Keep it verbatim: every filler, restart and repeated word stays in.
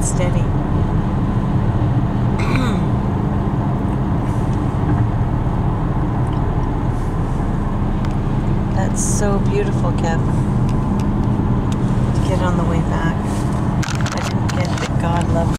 and steady. That's so beautiful, Kev. To get on the way back. I didn't get that God loved